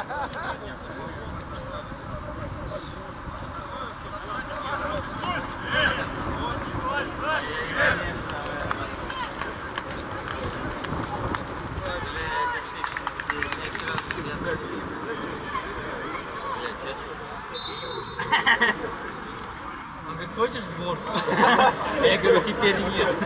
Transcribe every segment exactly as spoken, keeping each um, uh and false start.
Он говорит, хочешь сборку? Я говорю, теперь нет.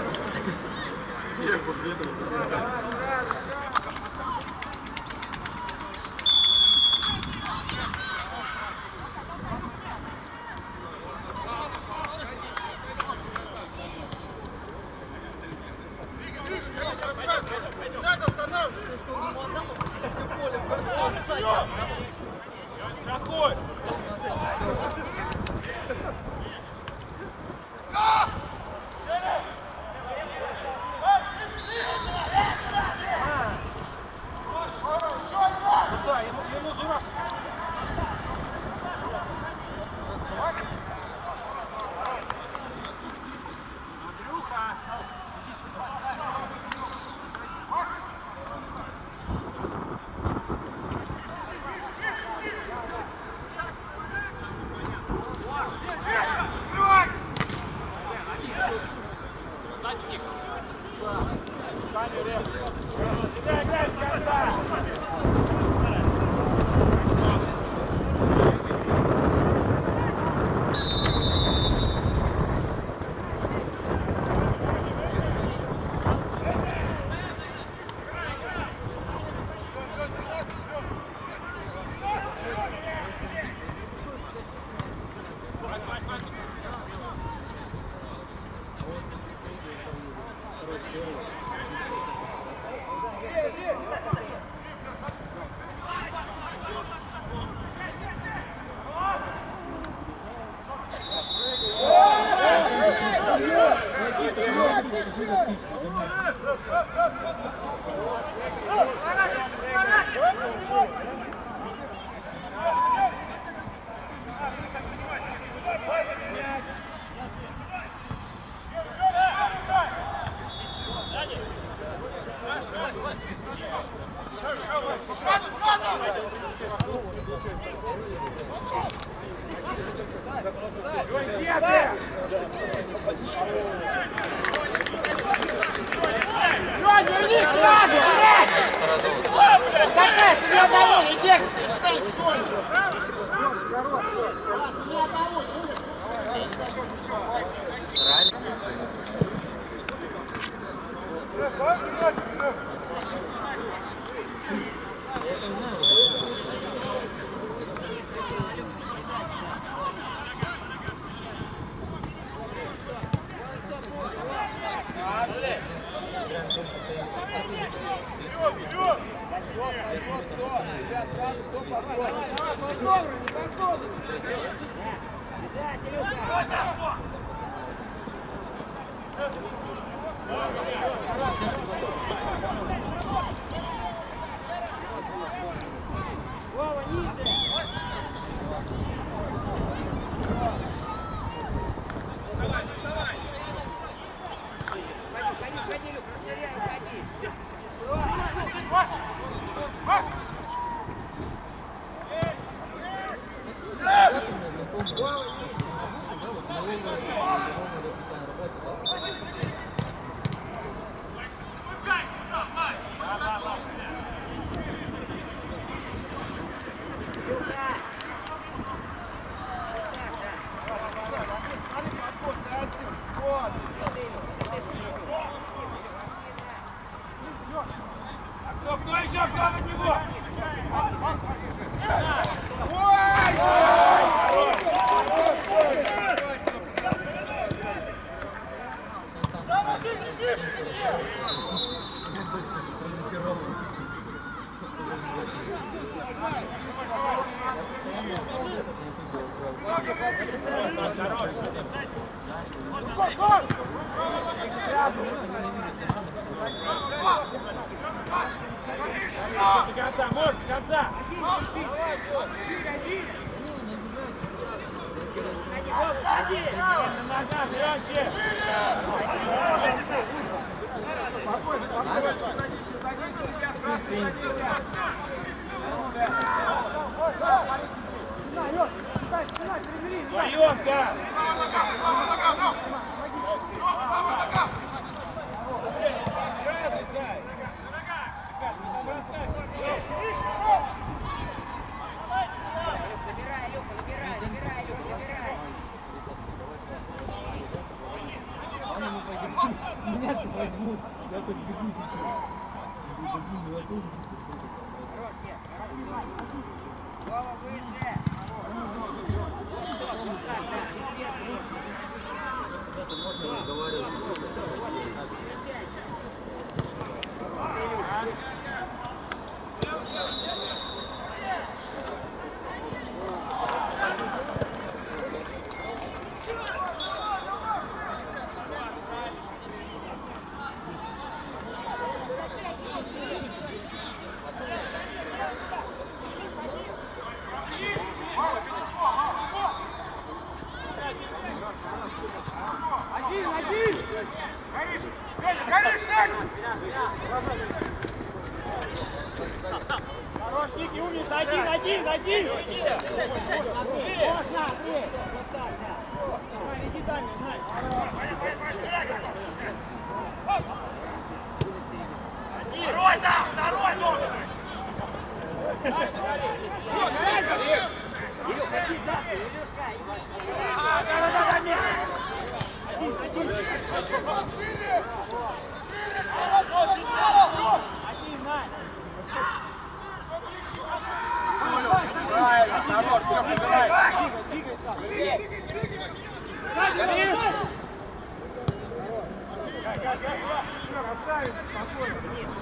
Проходь! Ему зура! Андрюха! Иди сюда! Кто еще? Кто от него? До конца, может, до конца! На ногах, громче! Спокойно, спокойно! Садитесь, садитесь, ребят, красный, садитесь! Вдвоем-ка! Право нога, право нога, ну! Ну, право нога! Забирай, Илюха, забирай, забирай, Илюха, забирай. Меня возьмут. Я тут бегу. Хорош, нет, хорош. Вова, выше. Можно разговаривать. Один, один! Горишь! Горишь, Дэн! Хорош, Ники, умница! Один, один, один! Дышать, дышать, дышать! Можно, Андрей. Давай, иди дальше, знай. Второй там! Второй должен быть! Правильно, хорош, Лёха, давай. Оставим спокойно.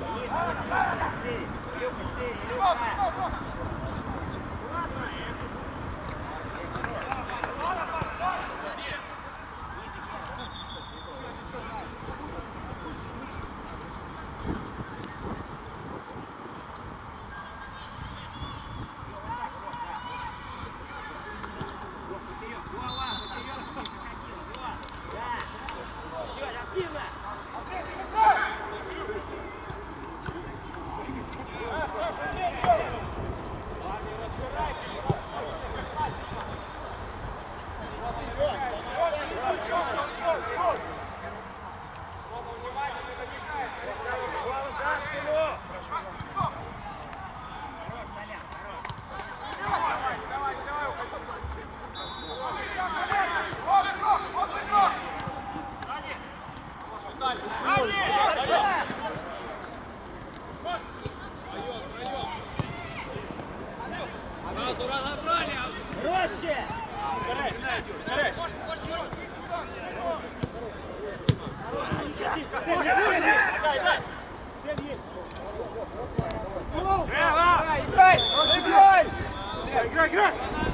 Играй, играй!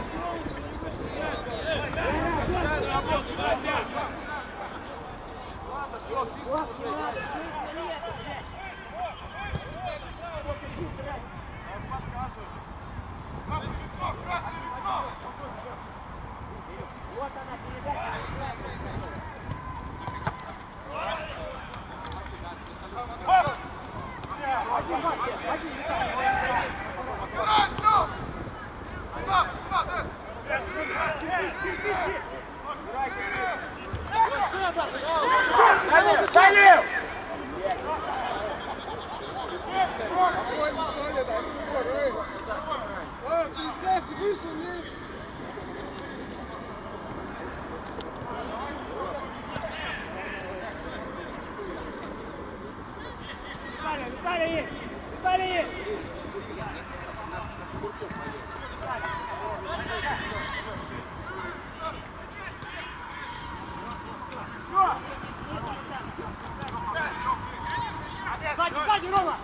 Ладно, все, свистнул уже. Красное лицо, красное лицо! Вот она, передача. Один, один, опирай, ждем! Спина, спина, да! Далее, далее! Виталий, Виталий есть! Виталий есть! Сзади, сзади, Рома!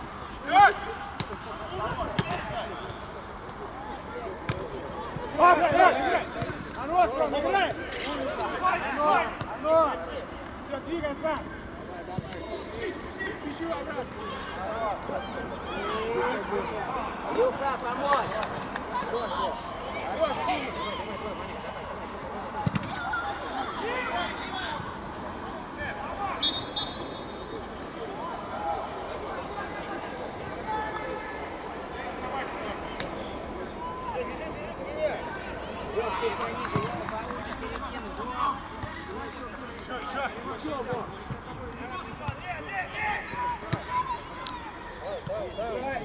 Хорош, Рома, играй! Оно! Все, двигаемся! Еще обратно! Люка, помочь!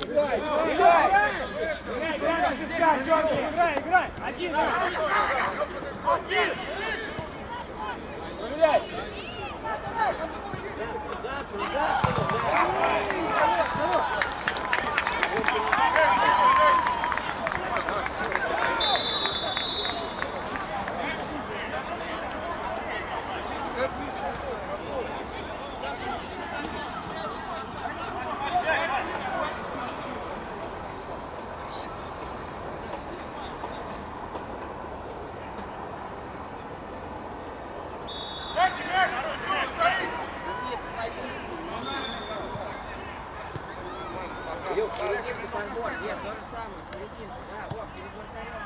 Играй, играй! Играй, играй, играй, играй! Один, играй! Проверяй! Дайте мяч, что вы стоите? Илюх, серединку подбор, нет, то же самое, серединку, да, вот, перед вратарем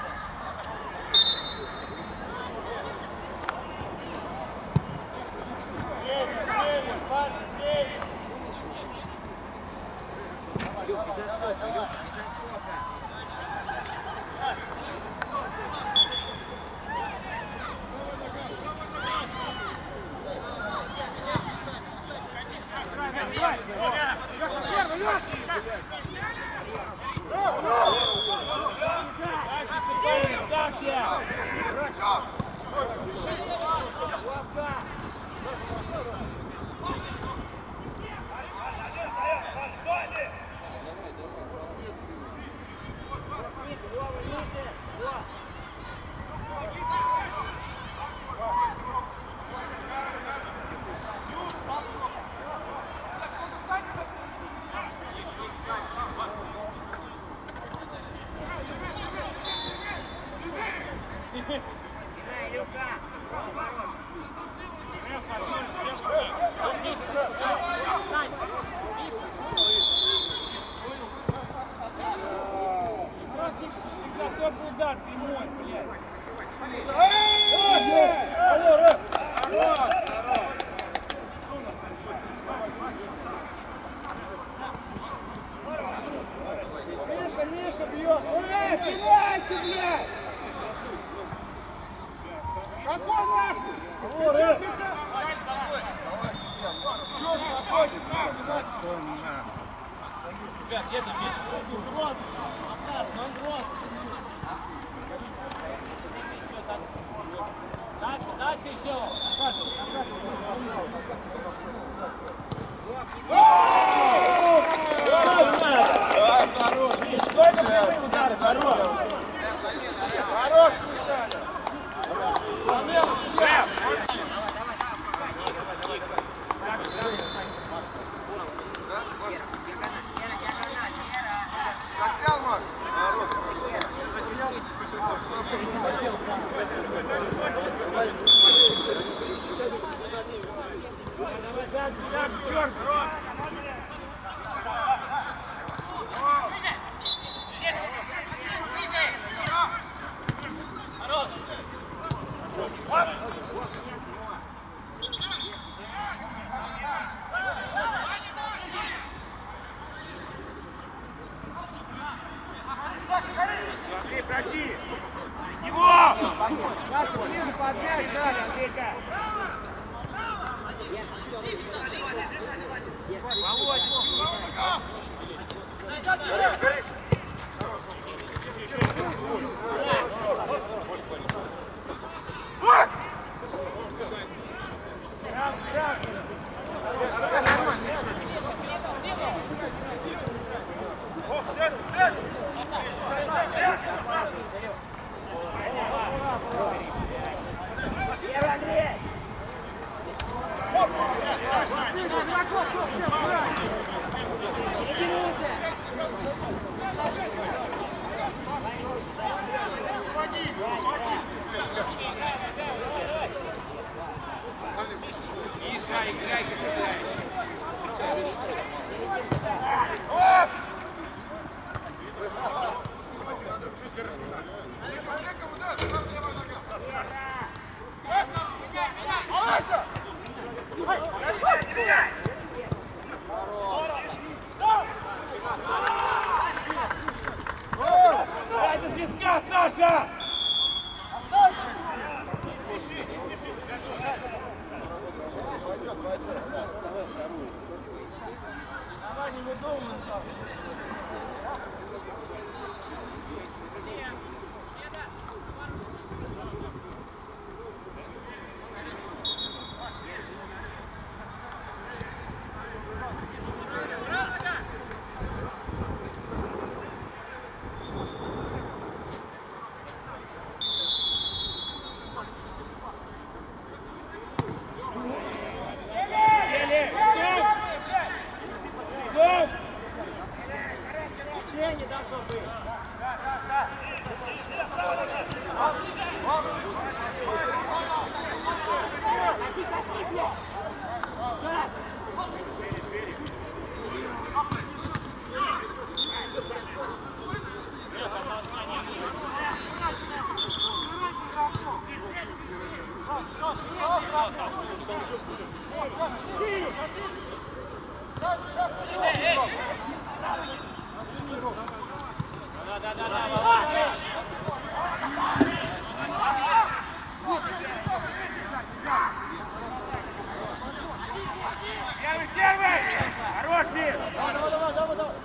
можно. Илюх, без отскока, Илюх, без отскока. Удар прямой, блядь. Миша, Миша бьет. Эй, пенальти, блядь! Какой нахуй? Ребят, где там мяч? Дальше, дальше еще. Хорош, Мишаня! Заснял, Макс? Черт, Рот! Смотри, проси! Его! Саша, ближе под мяч, Саша! Володь! Миша, играй, как играешь. Это звезда, Саша! Давай, не выдумывай, Саша. движение должно быть. Первый, первый! Хорош, Мир! Давай, давай, давай, давай, давай.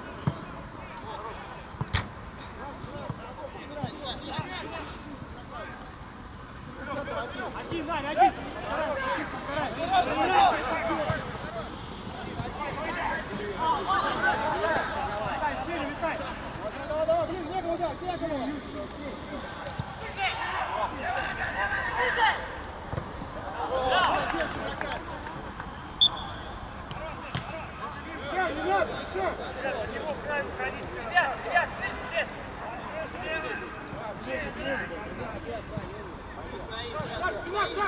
Один, Вань, один! Витай, шире, витай! Давай, давай, блин, некому, да, некому. Еще, не надо, еще. Ребят, под него край сходите. Ребят, ребят, выше, шесть. Саш, сюда, Саш.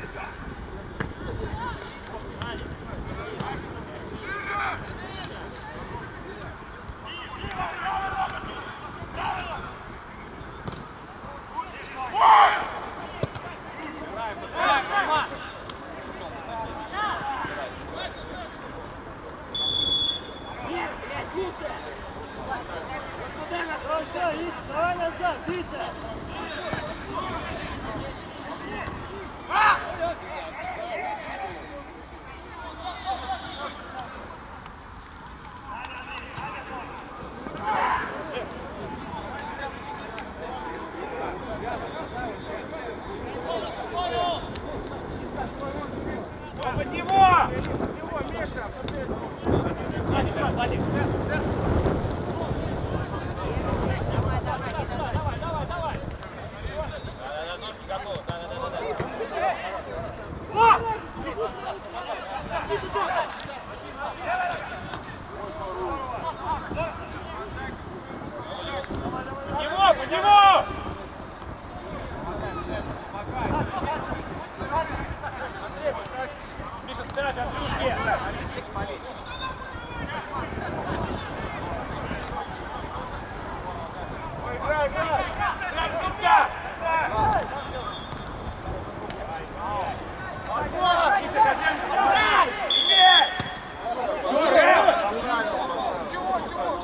Давай назад, Витя! Под него! Под него, Миша! Владик, Владик! Под него! Миша, стирать от дружки! Играй, играй! Играй, сумка! Миша, Козленко, играй! Чего, чего?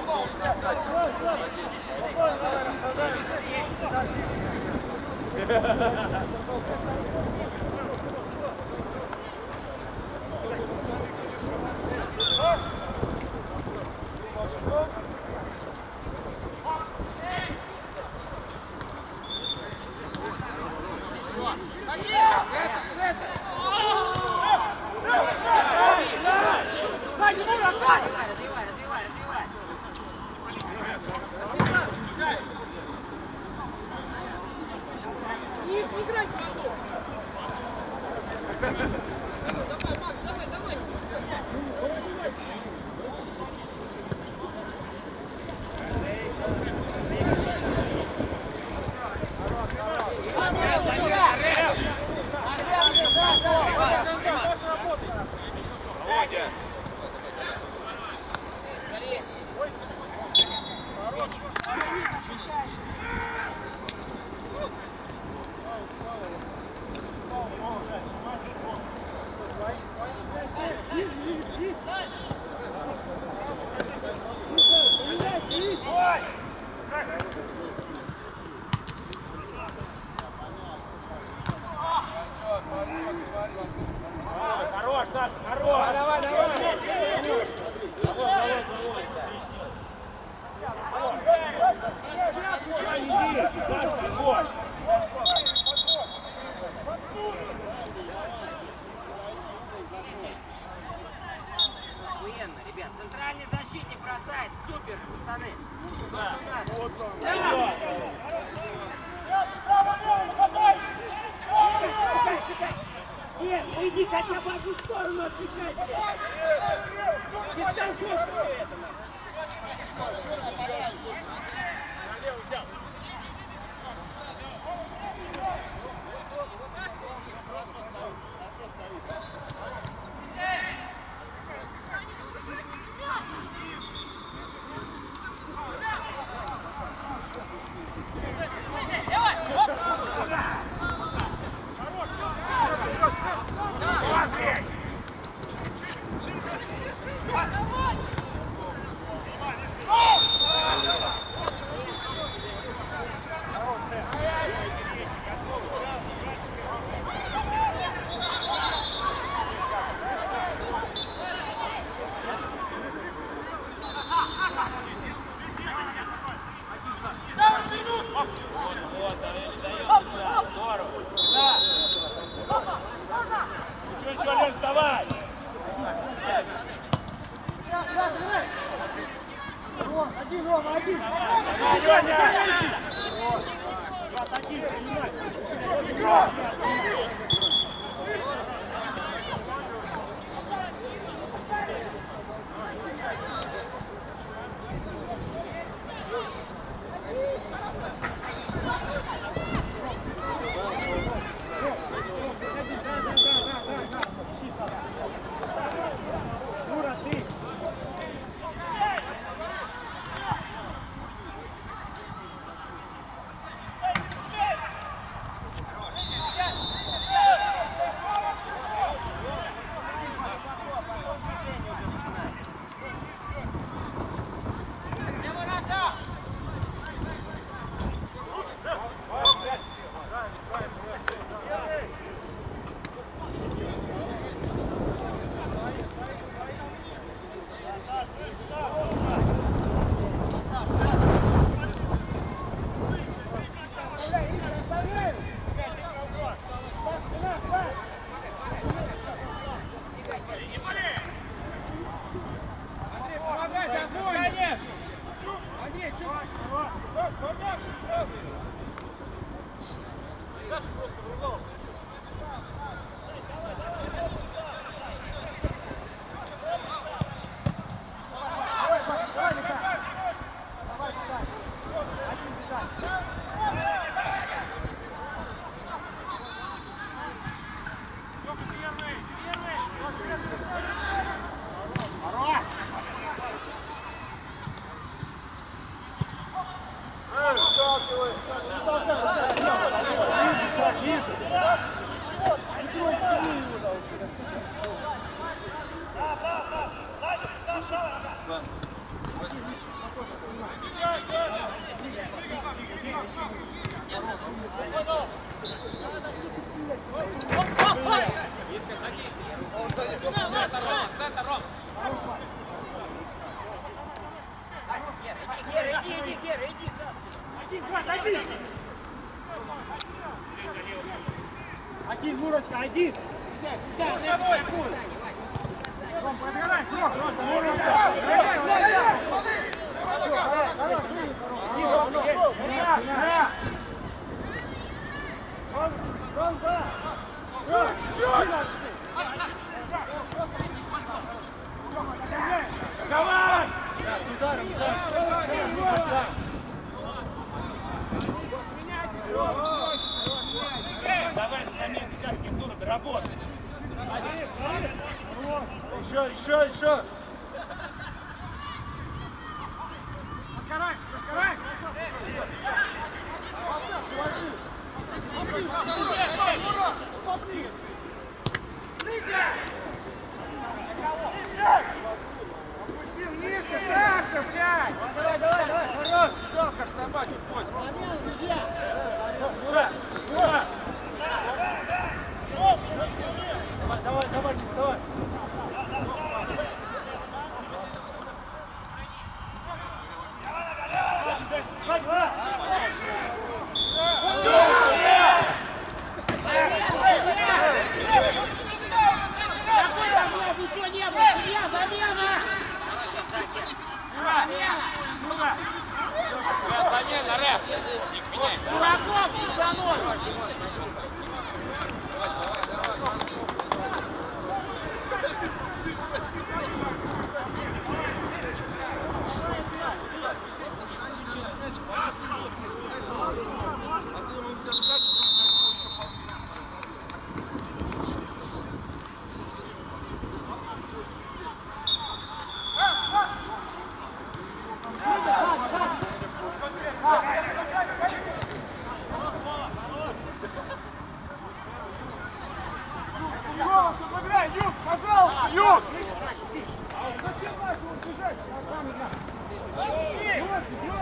Хорош, Саша, хорош! Давай, давай, Охуенно, ребят. Центральный защитник бросает. Супер, пацаны. Да. Вот он. Нет, иди хотя бы одну сторону отвечай! Один, Мурочка, один! Сейчас, сейчас! Ром, подгорай, Ром! Давай! Да, с ударом, сам. Давай, замен, сейчас Кентура доработай. Еще, еще, еще. Подкарай, подкарай! Опусти вниз, Саша, блядь! Давай, давай, давай! Хорош! Сюда, как собаки, пусть! Ура! Ура! Давай, давай, давай, не вставай. Еще не было! Семья, замена! Замена! Замена, рэп! Чураков тут за ноль!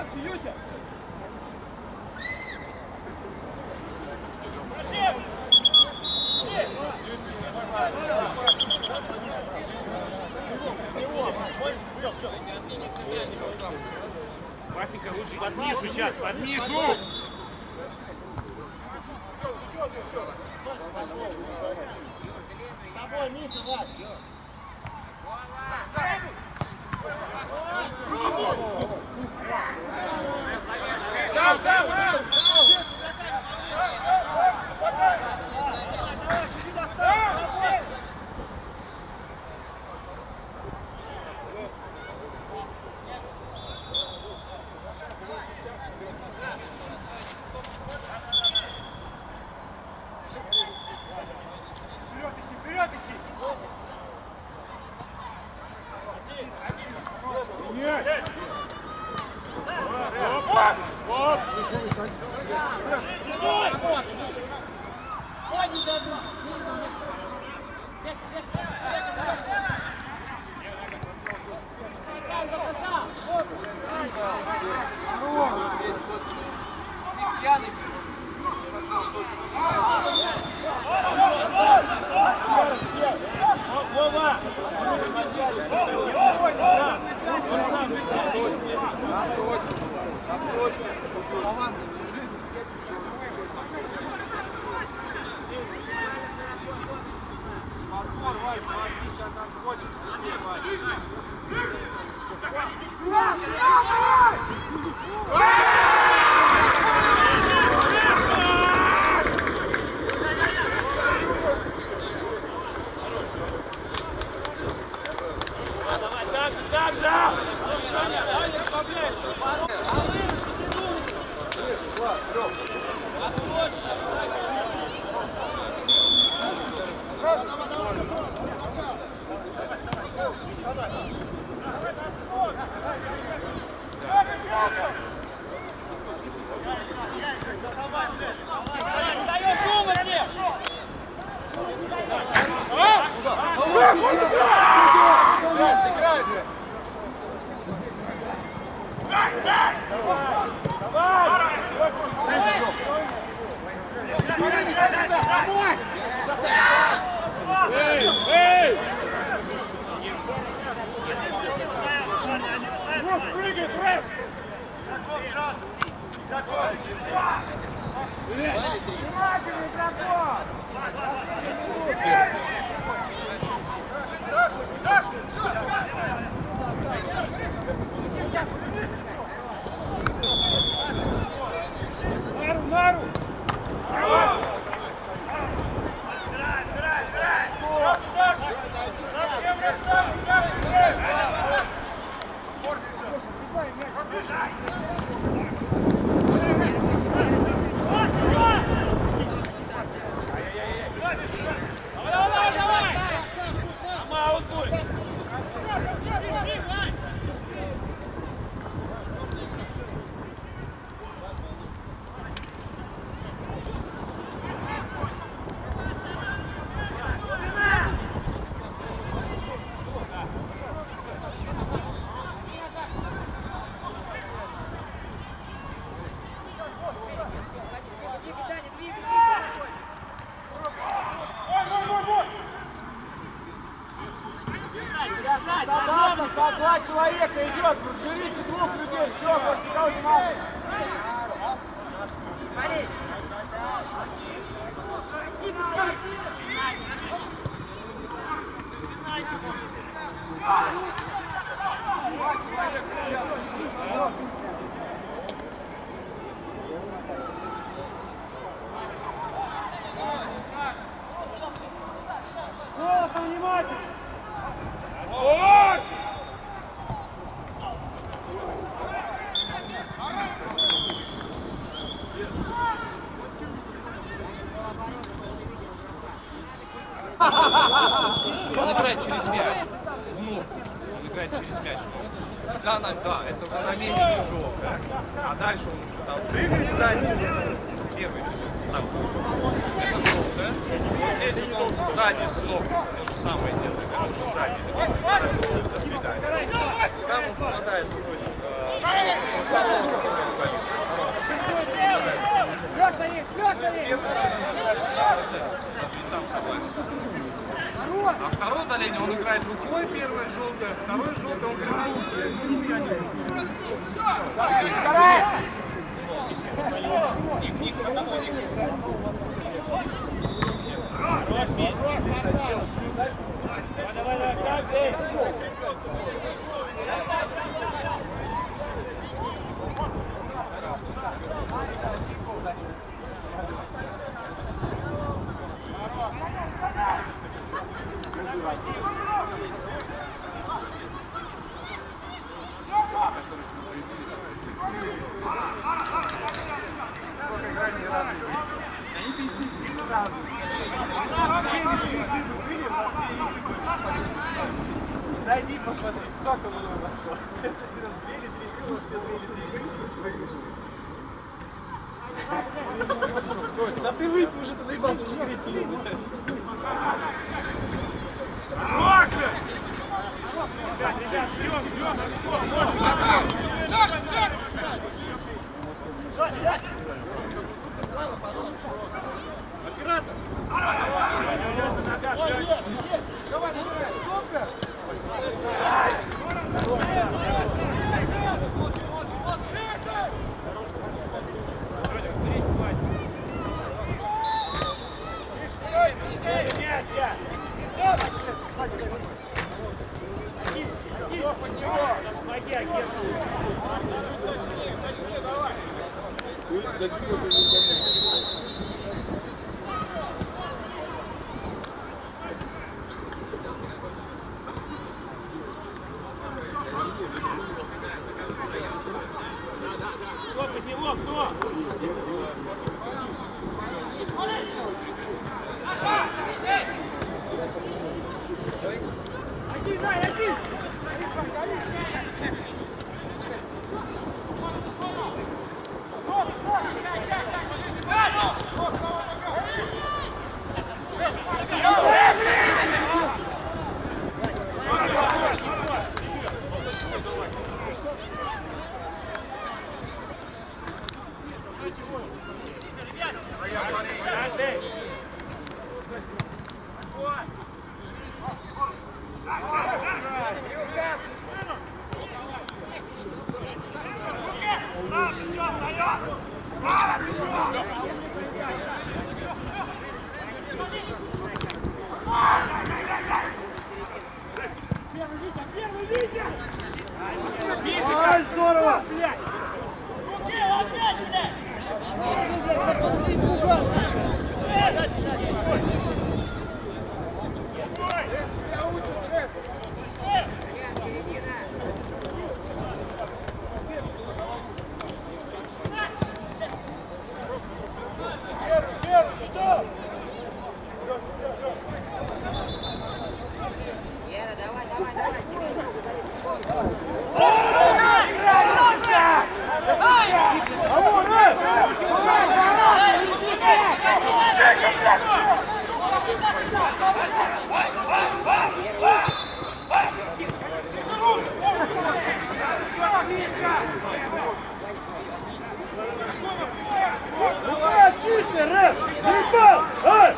Васенька, лучше под Мишу сейчас, под Мишу! Тобой, Миша, Вась! Сам, сам! Два человека идет, разберите двух людей, все, больше никого не надо. Голосом внимательно! Вот! Он играет через мяч. В ногу. Он играет через мяч. За нами, да, это за нами движок. Да? А дальше он уже там прыгает сзади. Первый эпизод. Так, это желтое. Вот здесь вот он сзади с ног то же самое делает. Это уже сзади. Это уже желтое. До свидания. Там он попадает, то есть, э, второго. первый даже и сам согласен. А второе удаление он играет рукой, первое желтое, второе желтое он говорит, ну я не буду. Давай, давай, каждый! Найди, посмотри, сокол у нас. Это серьезно, две или три игры, у нас все две или три игры, выигрыши. Да ты выпей уже, ты заебал, ты уже говорить не любишь. Ребят, ребят, ждем, ждем! Саша, Саша! Оператор! Давай, супер! Кто подняло, кто? Один, дай, один! Ай, здорово! Вера, давай, давай, давай. Давай, чисти, Рэп! Заебал! Ай!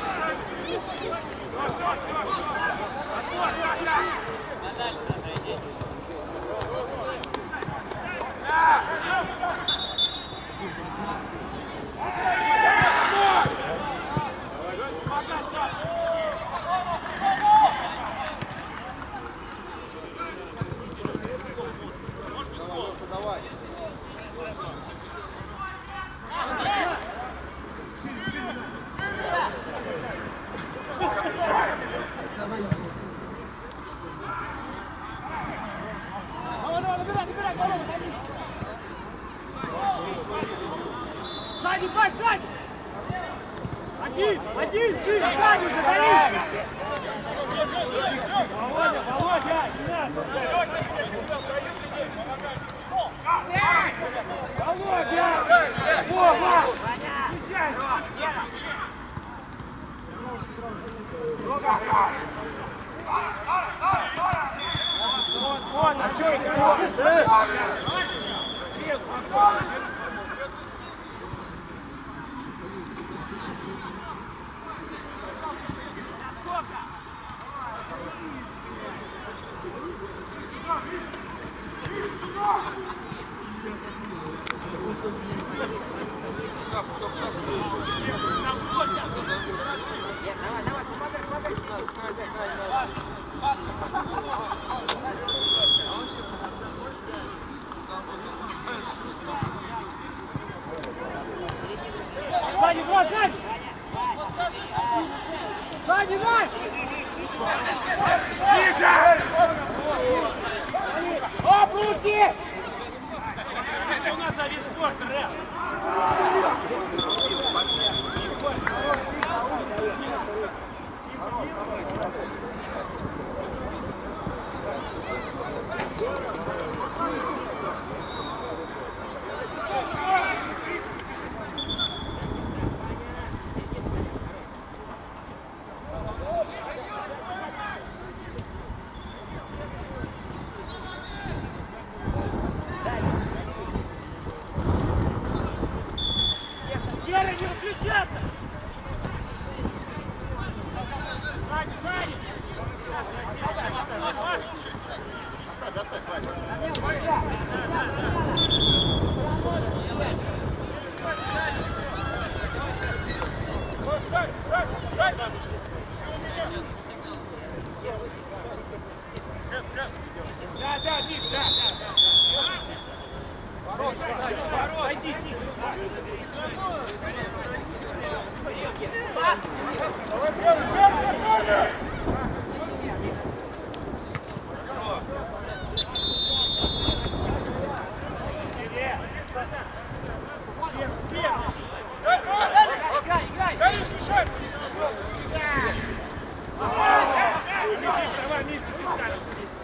Давай. Сзади, Бать, сзади! Один, один, шире, сзади уже, гори! Володя, Володя, не надо! Володя! Вова! Встречай! Вот, вот, а что это? шаг, стоп, шаг. Давай, давай, помогай, помогай. Сзади, брат, сзади! Сзади наш! Ближе! Оп, руки! Это у нас за вид спорта, Рэм! Гера, не выключаться! Сзади, сзади! Оставь, оставь, Ваня. Да, да, Миш, да, да, да. Ворот, ворот, пойди, тихо. Давай, первый, первый, первый! Играй, играй! Давай, Миш, ты станешь.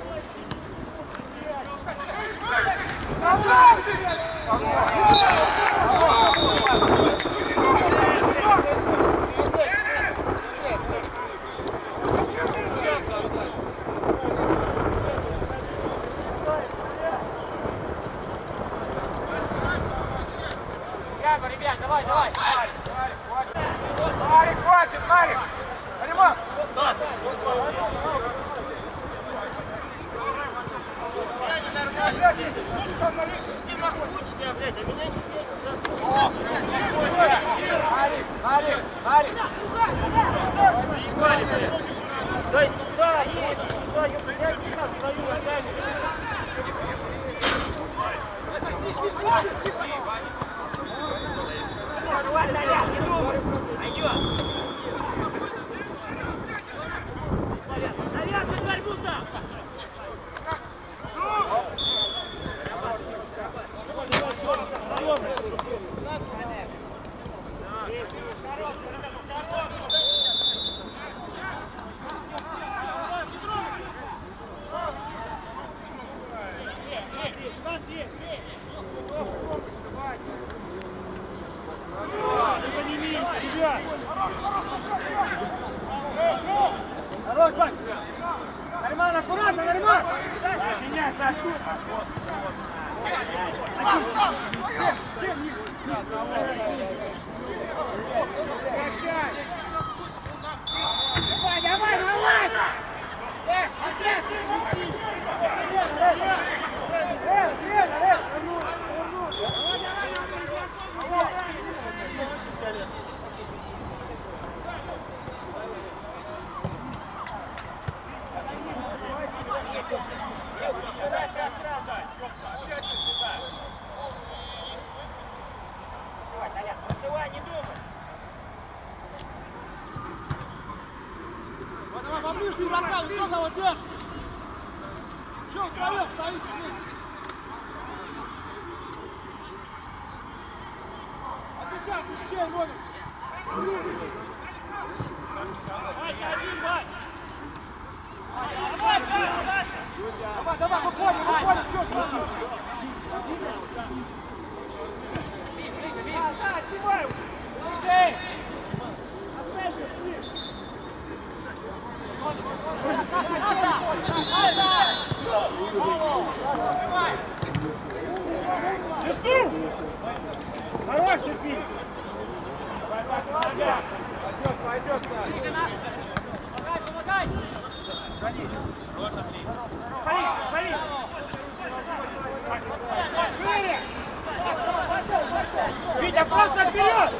Ребят, давай, давай! Марик, хватит, Марик! Алиман! Стас! Все нахучные, блядь, а меня не Марик, Марик, Марик! съебали, блядь! Дай туда, есть, туда, я блядь, не так стою ногами! Давай, наряд, не думай! Пойдет! Навязывай борьбу там! Хорош, Вань! Нормально, аккуратно, нормально! Меня, Саш, тут! Давай, давай, давай! Эш, отец! Эх, Лена, эх! Давай, во ближний врага, вот кто кого держит? Чего втроем стоите здесь? А ты сейчас чей номер? Давай, давай, выходим, выходим, что ж Хорош, терпи! Пойдет, пойдет, Саша! Помогай, помогай! Ходи! Хорош, Андрей! Ходи, ходи! Шире! Витя, просто вперед!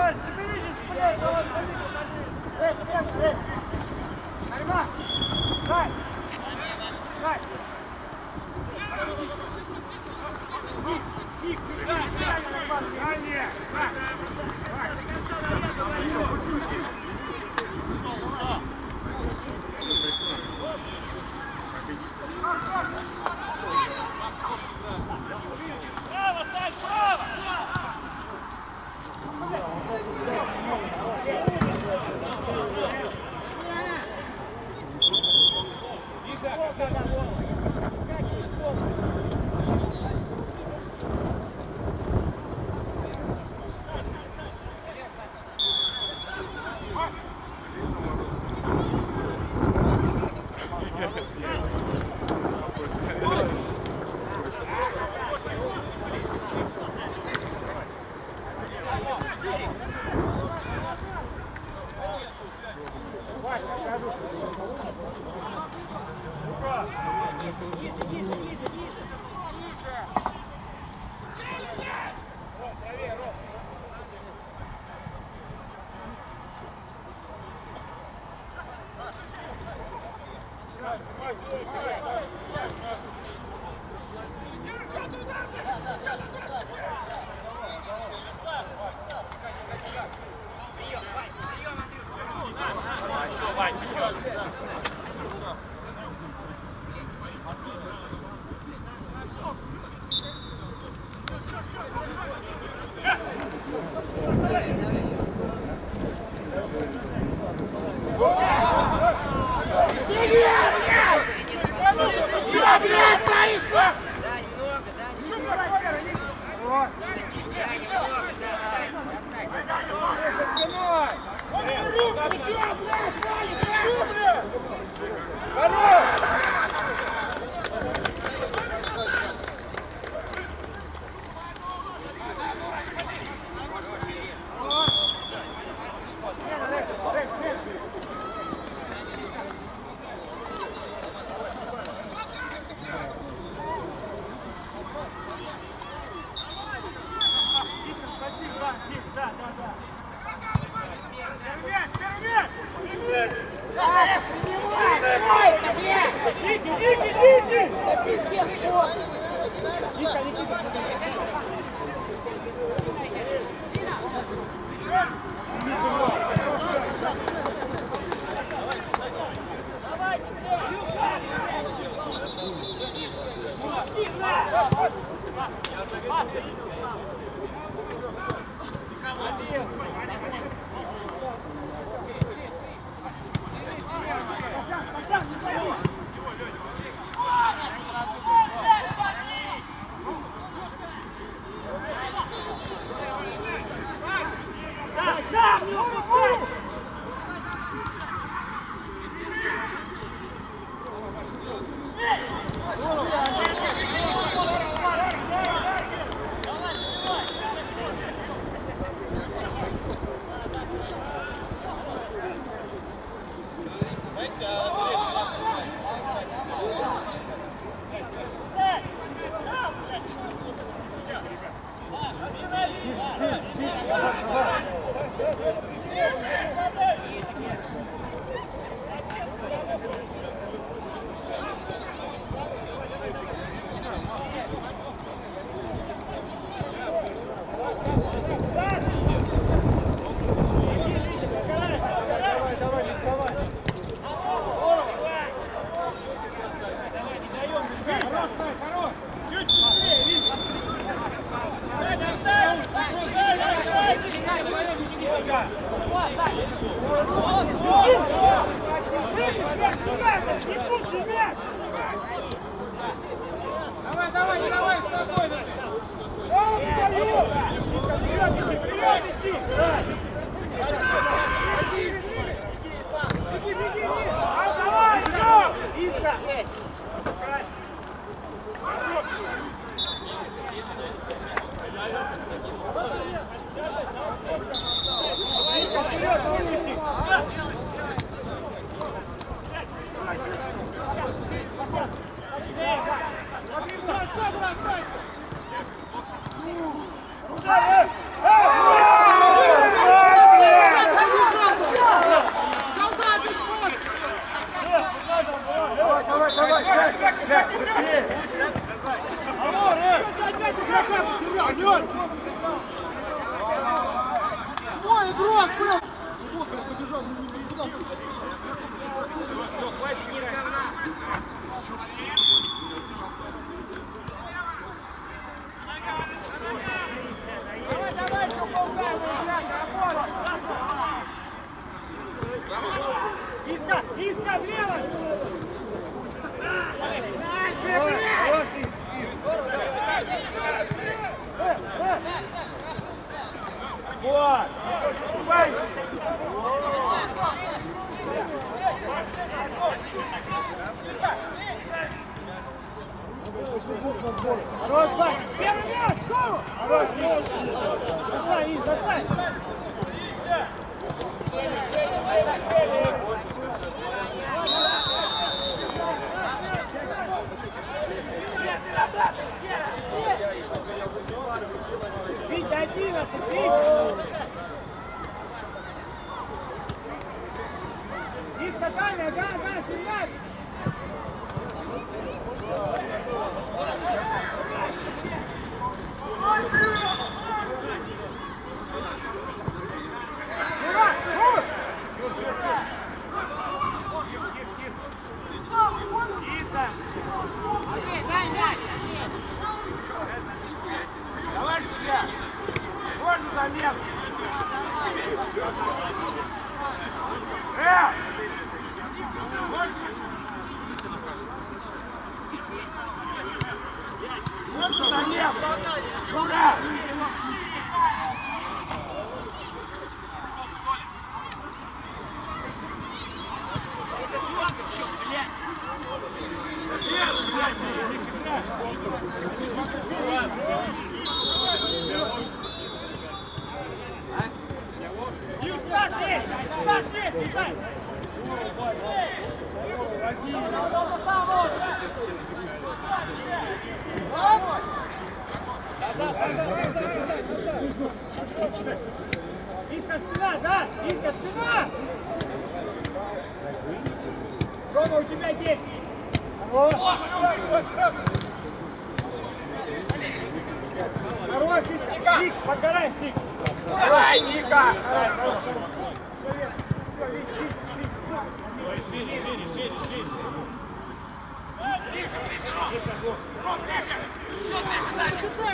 Hey! Игрок был! Вот, блядь, побежал, ну не туда. Давай, давай, еще полгода, ребята, работа! Иска, иска, влево! Дальше, блядь! Вот! Давай! Хорош, Бак! Первый мяч! Хорош! Заставь, Ис, заставь! Витя, одиннадцать, Витя! Иска, Таня, да, да, семнадцать! Давай, судья! Можно замен! Э! Можно замен! Ура! Иска спина, да? Иска спина! Рома, у тебя есть! Хорош, Иска! Ник, подгорай, Ник! Давай, Ника! Ближе, ближе, Ром! Ром, ближе! Еще ближе, Даня!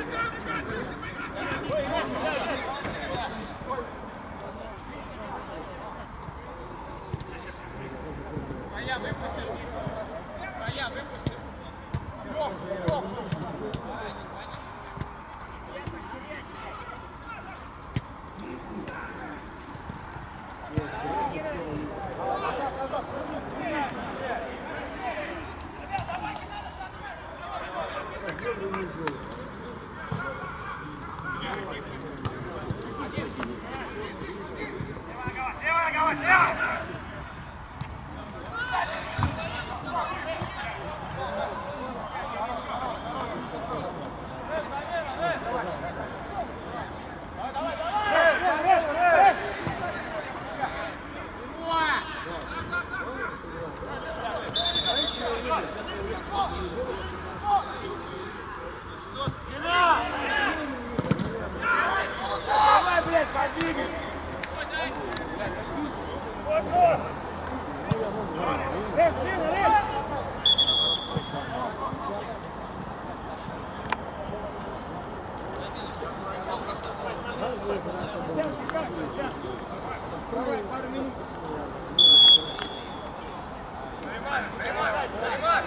Моя выпустил! Моя выпустил! Лёг, лёг! Давай, блядь, подвигай! Вот, вот! Рэп, рэп, рэп! Давай, пару минут. Принимай, принимай, принимай!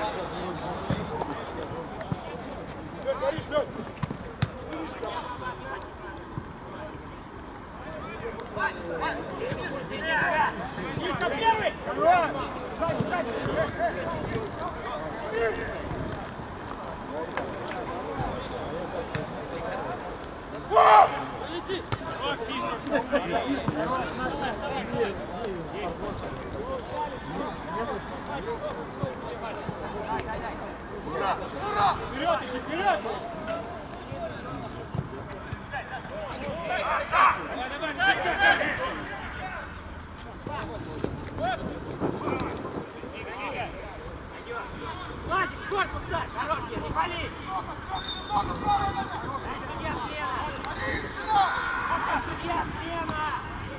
Лёд, горишь, Лёд! Иска первый! Хорош! Сзади, сзади! Ура! Ура! Вперед, иди, вперед! Вась, корпус, да! Хорош, не вали! Судья, смена! Судья, смена!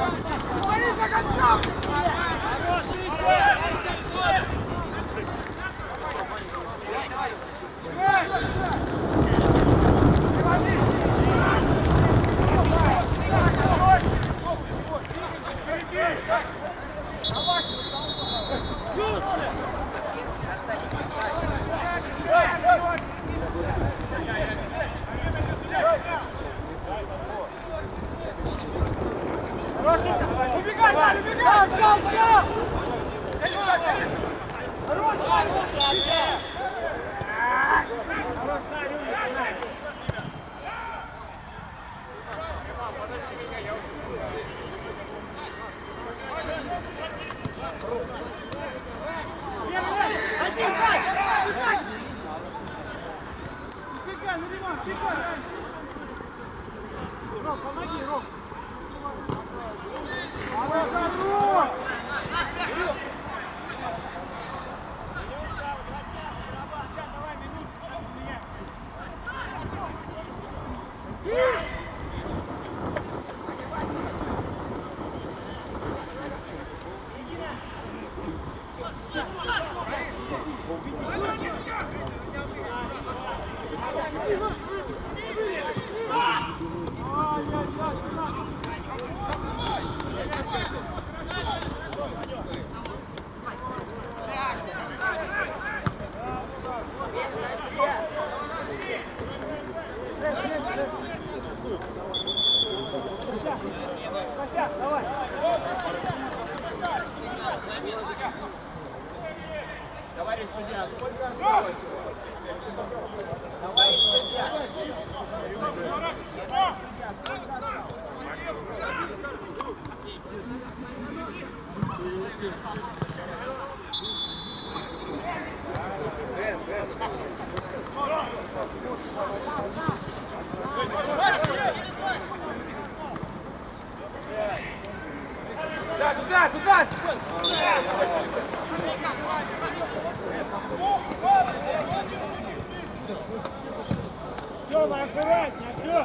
Товарищ судья, сколько осталось? Давай, судья. Туда, туда, туда! Тёма, аккуратнее, Тёма!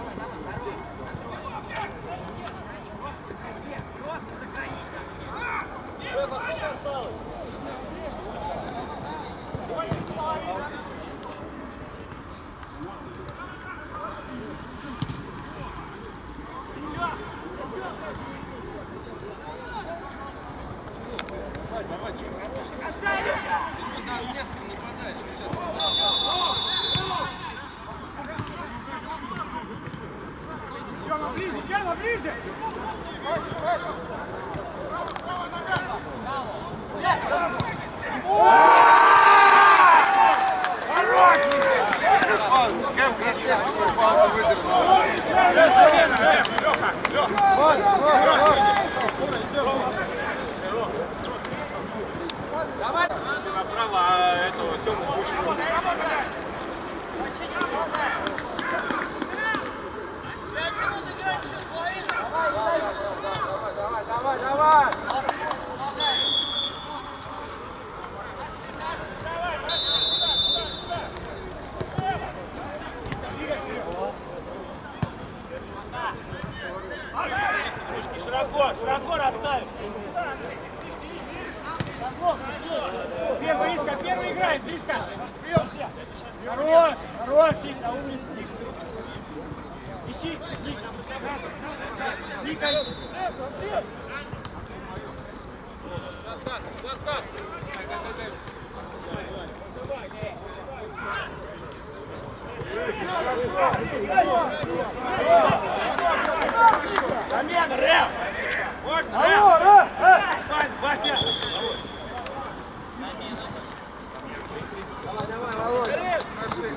Тёма, ближе, Тёма, ближе! Кем Краснецкий свою паузу выдержал. Направо, а этого Тёму Пушкина. Давай, давай, давай! Широко, широко расставь! Первый, Иска, первый играешь, Иска! Хорош, хорош, Иска, умница! Ищи, Ника! Ника, ищи! Замена, Рэм! Можно, Рэм! Алло, Рэм! Вань, Вася! Давай, давай, Володя. Пошли.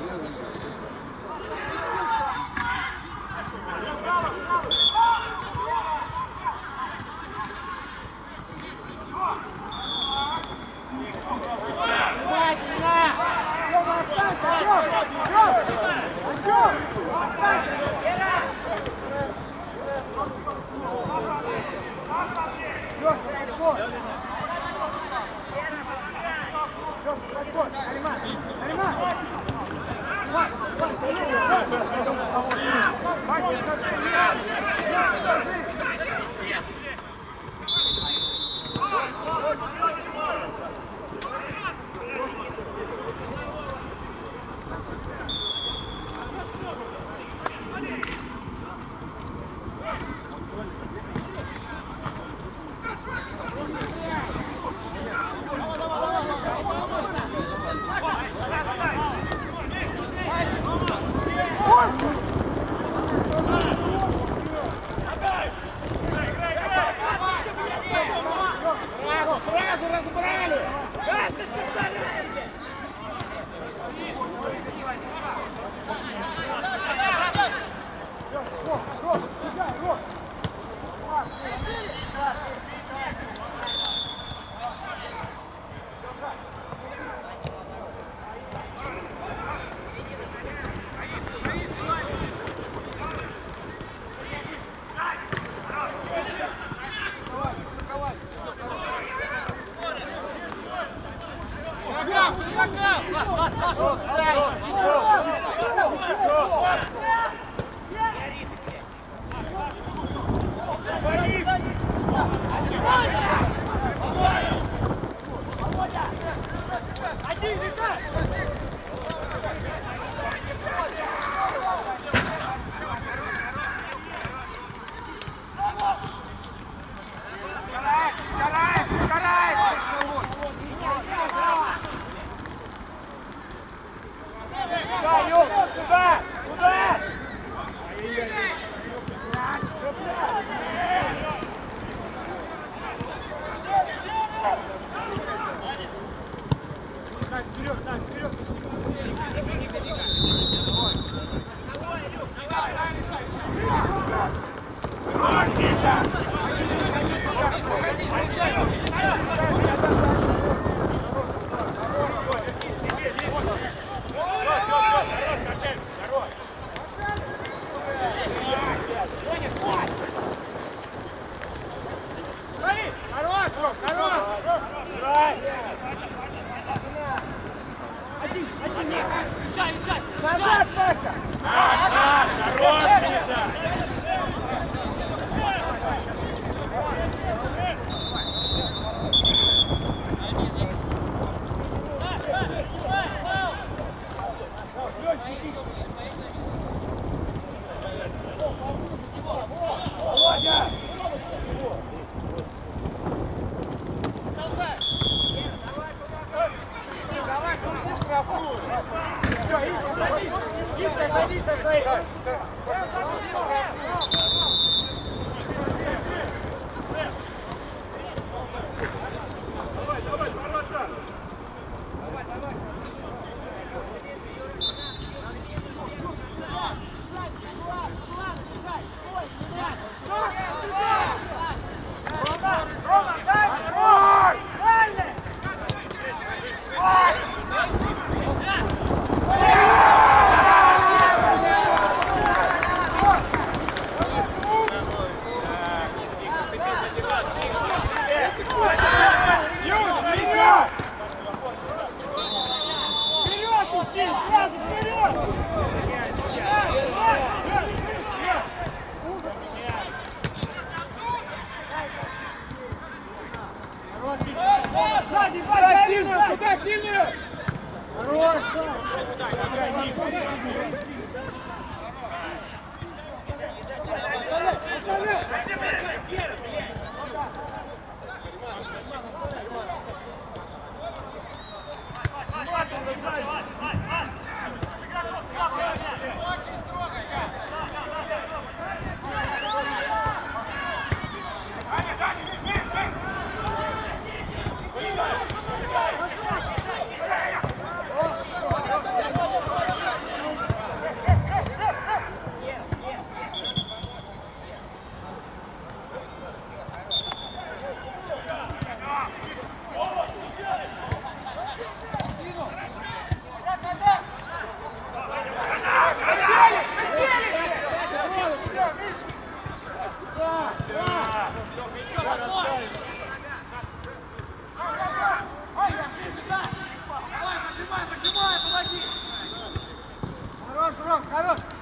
Хорош, Ром, хорош!